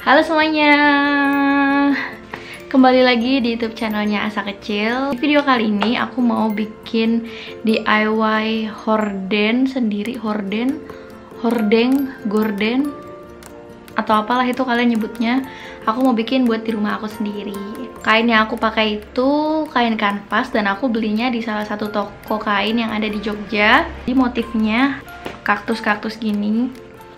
Halo semuanya, kembali lagi di YouTube channelnya Asa Kecil. Di video kali ini aku mau bikin DIY horden sendiri, hordeng, gorden, atau apalah itu kalian nyebutnya. Aku mau bikin buat di rumah aku sendiri. Kain yang aku pakai itu kain kanvas dan aku belinya di salah satu toko kain yang ada di Jogja. Di motifnya kaktus-kaktus gini.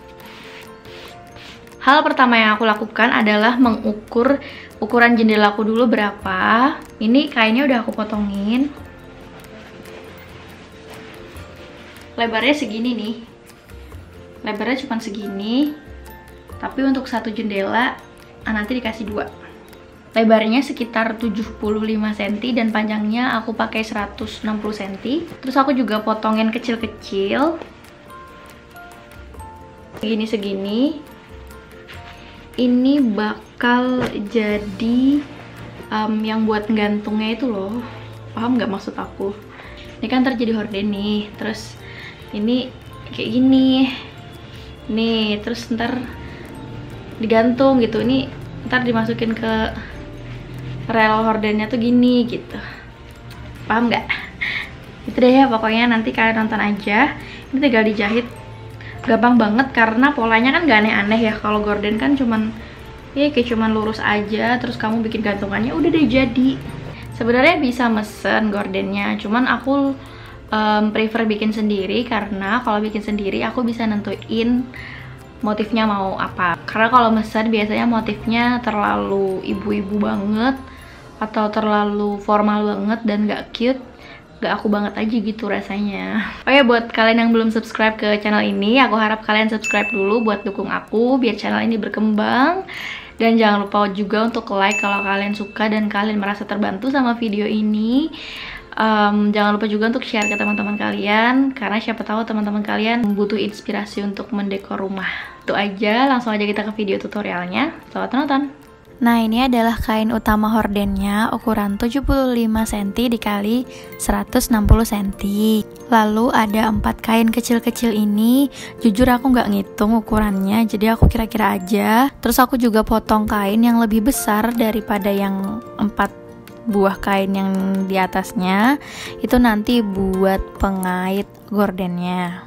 Hal pertama yang aku lakukan adalah mengukur ukuran jendelaku dulu berapa. Ini kainnya udah aku potongin. Lebarnya segini nih. Lebarnya cuma segini. Tapi untuk satu jendela nanti dikasih dua. Lebarnya sekitar 75 cm dan panjangnya aku pakai 160 cm. Terus aku juga potongin kecil-kecil. Segini-segini. Ini bakal jadi yang buat gantungnya itu loh. Paham nggak maksud aku? Ini kan terjadi horden nih. Terus ini kayak gini. Nih, terus ntar digantung gitu. Ini ntar dimasukin ke rel hordennya tuh gini gitu. Paham nggak? Itu deh ya, pokoknya nanti kalian nonton aja. Ini tinggal dijahit. Gampang banget karena polanya kan gak aneh-aneh ya. Kalau gorden kan cuman ya kayak cuman lurus aja, terus kamu bikin gantungannya udah deh jadi. Sebenarnya bisa mesen gordennya, cuman aku prefer bikin sendiri karena kalau bikin sendiri aku bisa nentuin motifnya mau apa. Karena kalau mesen biasanya motifnya terlalu ibu-ibu banget atau terlalu formal banget dan gak cute. Gak aku banget aja gitu rasanya. Oh ya, buat kalian yang belum subscribe ke channel ini, aku harap kalian subscribe dulu buat dukung aku biar channel ini berkembang. Dan jangan lupa juga untuk like kalau kalian suka dan kalian merasa terbantu sama video ini. Jangan lupa juga untuk share ke teman-teman kalian, karena siapa tahu teman-teman kalian butuh inspirasi untuk mendekor rumah. Itu aja, langsung aja kita ke video tutorialnya. Selamat menonton. Nah, ini adalah kain utama hordennya, ukuran 75 cm dikali 160 cm. Lalu ada 4 kain kecil-kecil ini. Jujur aku nggak ngitung ukurannya, jadi aku kira-kira aja. Terus aku juga potong kain yang lebih besar daripada yang 4 buah kain yang di atasnya. Itu nanti buat pengait gordennya.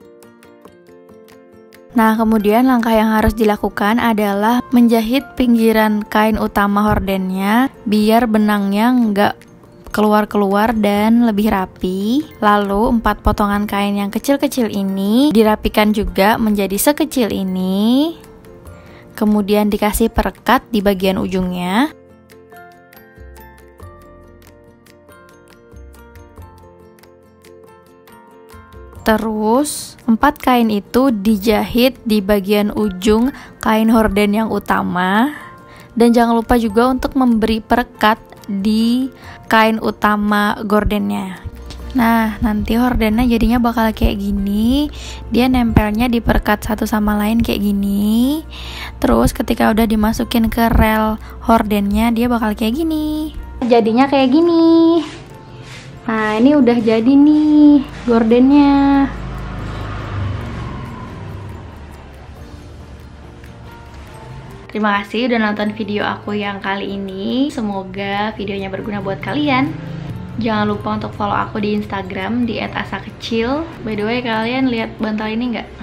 Nah, kemudian langkah yang harus dilakukan adalah menjahit pinggiran kain utama hordennya biar benangnya nggak keluar-keluar dan lebih rapi. Lalu 4 potongan kain yang kecil-kecil ini dirapikan juga menjadi sekecil ini. Kemudian dikasih perekat di bagian ujungnya. Terus 4 kain itu dijahit di bagian ujung kain horden yang utama. Dan jangan lupa juga untuk memberi perekat di kain utama gordennya. Nah, nanti hordennya jadinya bakal kayak gini. Dia nempelnya di perekat satu sama lain kayak gini. Terus ketika udah dimasukin ke rel hordennya, dia bakal kayak gini. Jadinya kayak gini. Nah, ini udah jadi nih gordennya. Terima kasih udah nonton video aku yang kali ini. Semoga videonya berguna buat kalian. Jangan lupa untuk follow aku di Instagram di @asakecil. By the way, kalian lihat bantal ini nggak?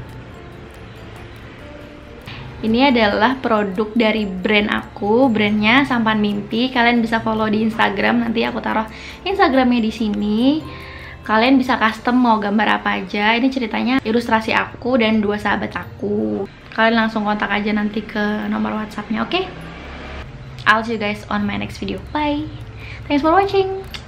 Ini adalah produk dari brand aku, brandnya Sampan Mimpi. Kalian bisa follow di Instagram, nanti aku taruh Instagramnya di sini. Kalian bisa custom mau gambar apa aja. Ini ceritanya ilustrasi aku dan 2 sahabat aku. Kalian langsung kontak aja nanti ke nomor WhatsApp-nya, oke? I'll see you guys on my next video. Bye. Thanks for watching.